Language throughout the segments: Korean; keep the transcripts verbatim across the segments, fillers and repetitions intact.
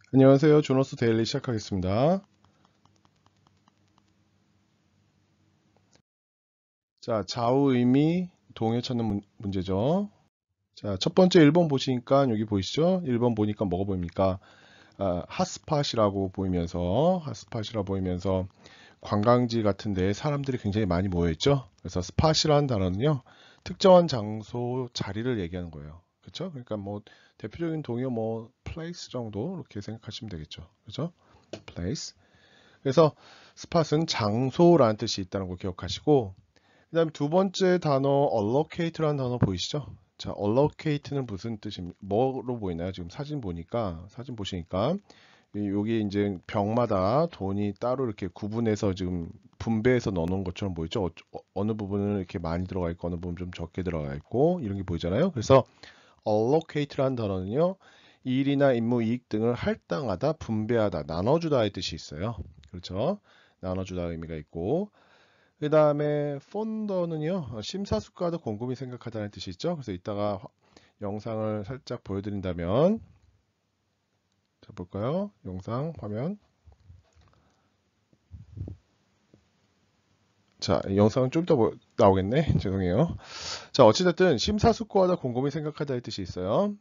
안녕하세요. 조너스 데일리 시작하겠습니다. 자, 좌우 의미 동해 찾는 문, 문제죠. 자, 첫 번째 일 번 보시니까 여기 보이시죠? 일 번 보니까 뭐가 보입니까? 아, 핫스팟이라고 보이면서 핫스팟이라 보이면서 관광지 같은 데 사람들이 굉장히 많이 모여 있죠. 그래서 스팟이라는 단어는요. 특정한 장소, 자리를 얘기하는 거예요. 그렇죠? 그러니까 뭐 대표적인 동요 뭐 place 정도 이렇게 생각하시면 되겠죠. 그렇죠? place. 그래서 스팟은 장소라는 뜻이 있다는 거 기억하시고, 그 다음에 두 번째 단어 allocate라는 단어 보이시죠? 자, allocate는 무슨 뜻입니까? 뭐로 보이나요? 지금 사진 보니까, 사진 보시니까 여기 이제 병마다 돈이 따로 이렇게 구분해서 지금 분배해서 넣어놓은 것처럼 보이죠? 어, 어느 부분은 이렇게 많이 들어가 있고 어느 부분 좀 적게 들어가 있고 이런 게 보이잖아요. 그래서 allocate라는 단어는요, 일이나 임무, 이익 등을 할당하다, 분배하다, 나눠주다의 뜻이 있어요. 그렇죠? 나눠주다 의미가 있고, 그 다음에 폰더는요, 심사숙고하다, 곰곰이 생각하다는 뜻이 있죠. 그래서 이따가 영상을 살짝 보여드린다면, 자 볼까요? 영상 화면. 자, 영상은 좀 더 나오겠네. 죄송해요. 자, 어찌됐든 심사숙고하다, 곰곰이 생각하다의 뜻이 있어요.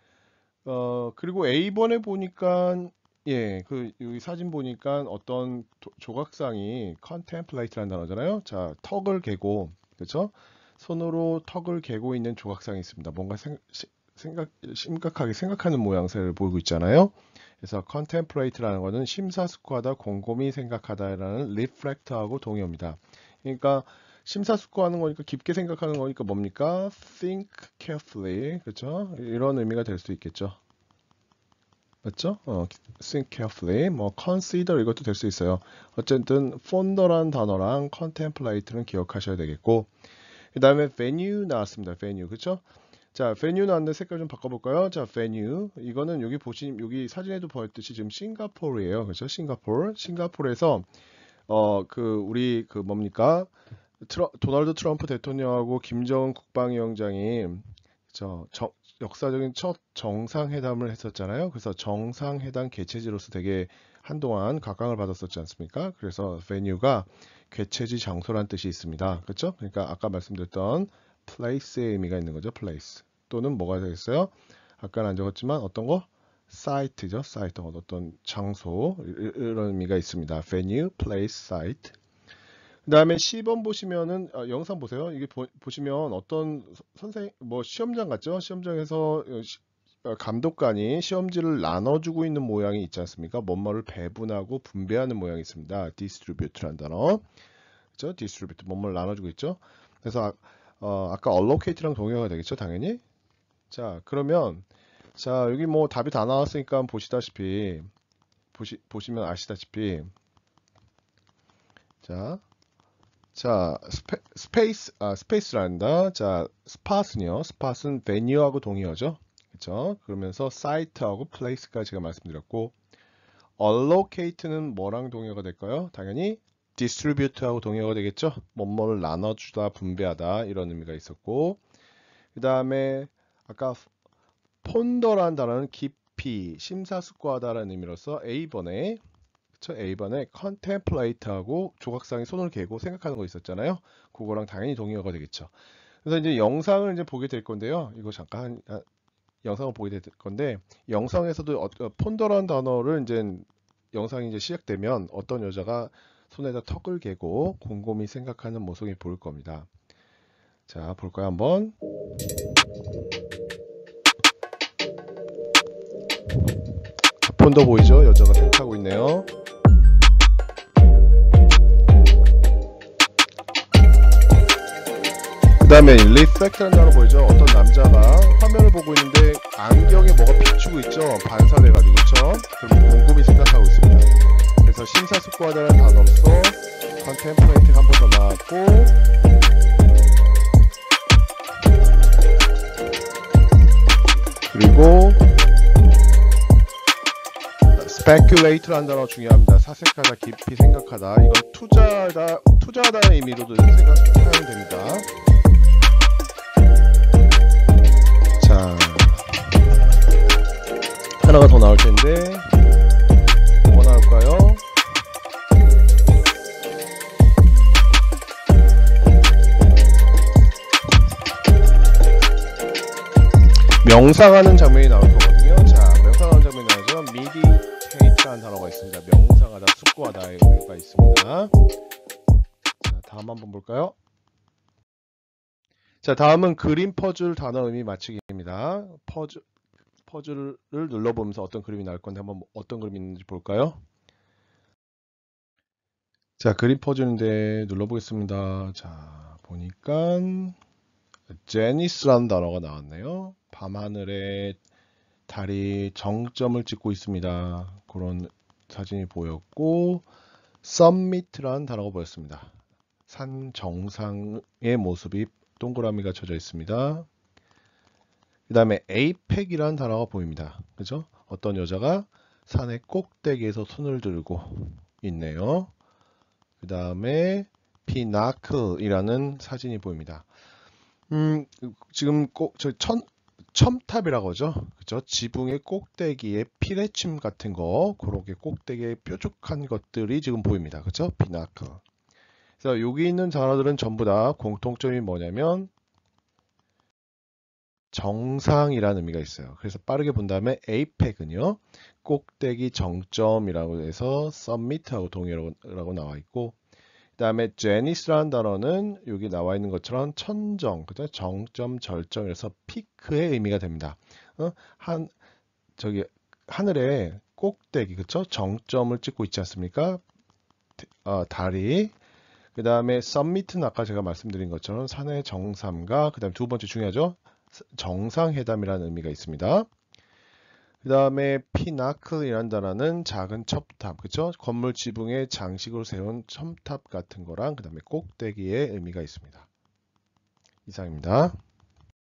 어, 그리고 A번에 보니까, 예, 그, 여기 사진 보니까 어떤 도- 조각상이 contemplate라는 단어잖아요. 자, 턱을 개고, 그렇죠? 손으로 턱을 개고 있는 조각상이 있습니다. 뭔가 생, 시- 생각, 심각하게 생각하는 모양새를 보이고 있잖아요. 그래서 contemplate라는 거는 심사숙고하다, 곰곰이 생각하다라는 reflect하고 동의어입니다. 그러니까 심사숙고하는 거니까 깊게 생각하는 거니까 뭡니까? think carefully. 그렇죠? 이런 의미가 될 수 있겠죠. 맞죠? 어, think carefully, 뭐 consider 이것도 될 수 있어요. 어쨌든 ponder라는 단어랑 contemplate는 기억하셔야 되겠고, 그 다음에 venue 나왔습니다. venue, 그렇죠? 자, venue 나왔는데 색깔 좀 바꿔볼까요? 자, venue 이거는 여기 보시 여기 사진에도 보였듯이 지금 싱가포르예요. 그렇죠? 싱가포르, 싱가포르에서 어 그 우리 그 뭡니까? 트러, 도널드 트럼프 대통령하고 김정은 국방위원장이 저 정- 역사적인 첫 정상회담을 했었잖아요. 그래서 정상회담 개최지로서 되게 한동안 각광을 받았었지 않습니까? 그래서 venue가 개최지 장소란 뜻이 있습니다. 그렇죠? 그러니까 아까 말씀드렸던 place의 의미가 있는 거죠. place 또는 뭐가 되겠어요? 아까는 안 적었지만 어떤 거? site죠. site 어떤 장소 이런 의미가 있습니다. venue, place, site. 그 다음에 십 번 보시면은 어, 영상 보세요. 이게 보, 시면 어떤 선생 뭐 시험장 같죠? 시험장에서 어, 시- 어, 감독관이 시험지를 나눠주고 있는 모양이 있지 않습니까? 뭐뭐를 배분하고 분배하는 모양이 있습니다. distribute라는 단어. 그렇죠? distribute 뭐뭐를 나눠주고 있죠. 그래서 아, 어, 아까 allocate랑 동의어가 되겠죠, 당연히. 자, 그러면 자 여기 뭐 답이 다 나왔으니까 보시다시피 보시 보시면 아시다시피 자. 자, 스페, 스페이스, 아, 스페이스란다. 자, 스팟은요. 스팟은 venue하고 동의어죠. 그렇죠? 그러면서 site하고 place까지 제가 말씀드렸고, allocate는 뭐랑 동의어가 될까요? 당연히 distribute하고 동의어가 되겠죠. 뭐뭐를 나눠주다, 분배하다 이런 의미가 있었고, 그 다음에 아까 ponder라는 단어는 깊이, 심사숙고하다라는 의미로서 A번에 그쵸? A번에 contemplate하고 조각상이 손을 개고 생각하는 거 있었잖아요. 그거랑 당연히 동의어가 되겠죠. 그래서 이제 영상을 이제 보게 될 건데요. 이거 잠깐 아, 영상을 보게 될 건데 영상에서도 어, 폰더라는 단어를 이제 영상이 이제 시작되면 어떤 여자가 손에다 턱을 개고 곰곰이 생각하는 모습이 보일 겁니다. 자, 볼까요 한번? 자, 폰더 보이죠? 여자가 생각하고 있네요. 그 다음에 reflect라는 단어 보이죠? 어떤 남자가 화면을 보고 있는데 안경에 뭐가 비추고 있죠? 반사돼가지고 그렇죠? 그럼 곰곰이 생각하고 있습니다. 그래서 심사숙고하다는 단어로서 contemplate 한 번 더 나왔고 그리고 speculate라는 단어 중요합니다. 사색하다, 깊이 생각하다. 이건 투자하다, 투자하다는 의미로도 생각하면 됩니다. 자, 하나가 더 나올 텐데 볼까요? 명상하는 장면이 나올 거거든요. 자, 명상하는 장면이 나오죠. meditate라는 단어가 있습니다. 명상하다, 숙고하다의 의미가 있습니다. 자, 다음 한번 볼까요? 자, 다음은 그림 퍼즐 단어 의미 맞추기입니다. 퍼즐, 퍼즐을 눌러보면서 어떤 그림이 나올 건데 한번 어떤 그림이 있는지 볼까요? 자, 그림 퍼즐인데 눌러보겠습니다. 자, 보니까 제니스라는 단어가 나왔네요. 밤하늘에 달이 정점을 찍고 있습니다. 그런 사진이 보였고, 썸미트라는 단어가 보였습니다. 산 정상의 모습이 동그라미가 쳐져 있습니다. 그 다음에 에이펙이라는 단어가 보입니다. 그죠? 어떤 여자가 산의 꼭대기에서 손을 들고 있네요. 그 다음에 피나클이라는 사진이 보입니다. 음, 지금 꼭, 저, 천, 첨탑이라고 하죠. 그죠? 지붕의 꼭대기에 피레침 같은 거, 그렇게 꼭대기에 뾰족한 것들이 지금 보입니다. 그죠? 피나클. 그래서 여기 있는 단어들은 전부 다 공통점이 뭐냐면, 정상이라는 의미가 있어요. 그래서 빠르게 본 다음에 에이펙은요, 꼭대기 정점이라고 해서 서밋하고 동일하고 나와 있고, 그 다음에 제니스라는 단어는 여기 나와 있는 것처럼 천정, 그죠? 정점, 절정에서 피크의 의미가 됩니다. 어? 한 저기 하늘에 꼭대기, 그죠? 정점을 찍고 있지 않습니까? 어, 달이. 그 다음에 썸미트는 아까 제가 말씀드린 것처럼 산의 정상과 그 다음에 두 번째 중요하죠? 정상회담이라는 의미가 있습니다. 그 다음에 피나클이라는 단어는 작은 첨탑, 그쵸? 건물 지붕에 장식으로 세운 첨탑 같은 거랑 그 다음에 꼭대기의 의미가 있습니다. 이상입니다.